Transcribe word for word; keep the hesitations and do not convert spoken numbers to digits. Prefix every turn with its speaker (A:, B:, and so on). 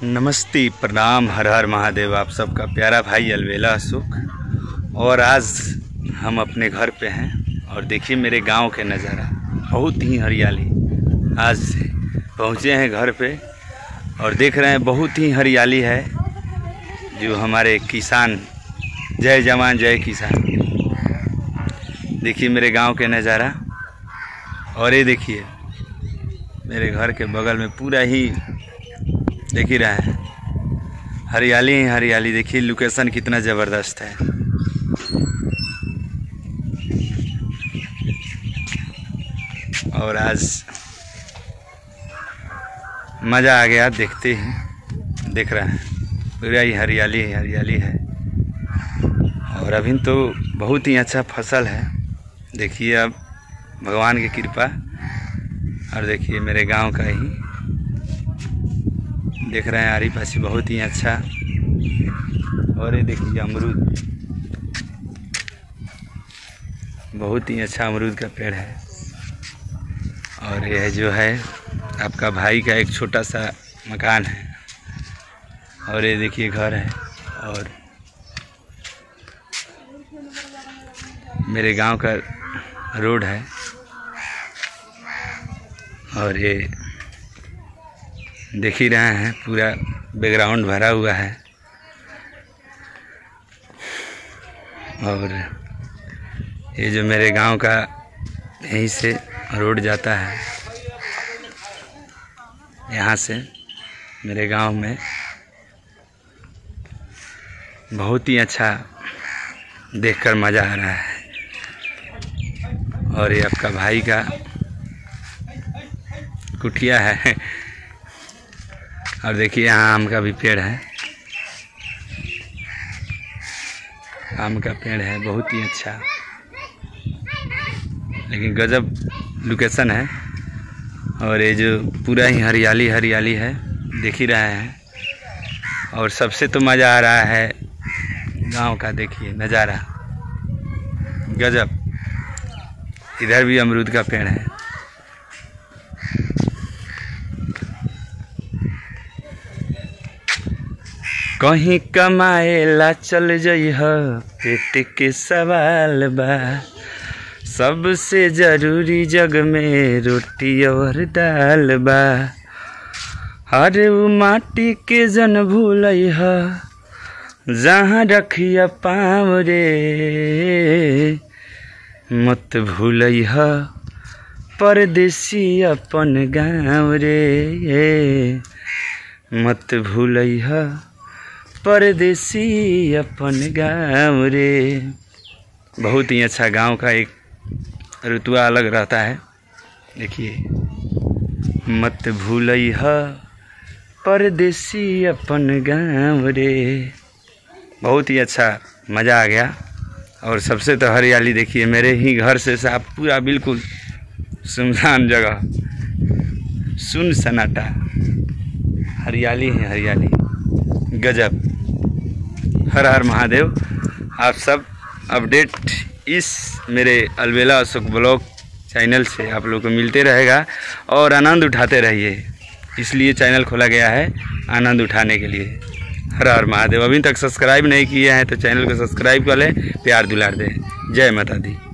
A: नमस्ते, प्रणाम, हर हर महादेव। आप सबका प्यारा भाई अलवेला अशोक। और आज हम अपने घर पे हैं और देखिए मेरे गांव के नज़ारा, बहुत ही हरियाली। आज पहुंचे हैं घर पे और देख रहे हैं बहुत ही हरियाली है। जो हमारे किसान, जय जवान जय किसान। देखिए मेरे गांव के नज़ारा। और ये देखिए मेरे घर के बगल में पूरा ही देख ही रहा है हरियाली ही हरियाली। देखिए लोकेशन कितना ज़बरदस्त है। और आज मज़ा आ गया देखते ही। देख रहा है पूरा ही हरियाली ही हरियाली है। और अभी तो बहुत ही अच्छा फसल है। देखिए अब भगवान की कृपा। और देखिए मेरे गांव का ही देख रहे हैं आरी पासी, बहुत ही अच्छा। और ये देखिए अमरूद, बहुत ही अच्छा अमरूद का पेड़ है। और यह जो है आपका भाई का एक छोटा सा मकान है। और ये देखिए घर है। और मेरे गांव का रोड है। और ये देख ही रहे हैं पूरा बैकग्राउंड भरा हुआ है। और ये जो मेरे गांव का यहीं से रोड जाता है, यहाँ से मेरे गांव में बहुत ही अच्छा देखकर मज़ा आ रहा है। और ये आपका भाई का कुटिया है। और देखिए यहाँ आम का भी पेड़ है। आम का पेड़ है, बहुत ही अच्छा, लेकिन गजब लोकेशन है। और ये जो पूरा ही हरियाली हरियाली है, देख ही रहे हैं। और सबसे तो मज़ा आ रहा है गांव का। देखिए नज़ारा गजब। इधर भी अमरूद का पेड़ है। कहीं कमाएला चल जइह, पेट के सवाल बा। सबसे जरूरी जग में रोटी और दाल बा। अरे वो माटी के जन भूलइह, जहाँ रखिया पाँव रे। मत भूलइह परदेसी अपन गाँव रे। मत भूलइह परदेसी अपन गाँव रे। बहुत ही अच्छा गांव का एक रुतबा अलग रहता है। देखिए मत भूलइह परदेसी अपन गाँव रे। बहुत ही अच्छा मज़ा आ गया। और सबसे तो हरियाली देखिए मेरे ही घर से साफ, पूरा बिल्कुल सुनसान जगह, सुन सन्नाटा, हरियाली है हरियाली, गजब। हर हर महादेव। आप सब अपडेट इस मेरे अलवेला अशोक ब्लॉग चैनल से आप लोगों को मिलते रहेगा। और आनंद उठाते रहिए, इसलिए चैनल खोला गया है, आनंद उठाने के लिए। हर हर महादेव। अभी तक सब्सक्राइब नहीं किए हैं तो चैनल को सब्सक्राइब कर लें, प्यार दुलार दें। जय माता दी।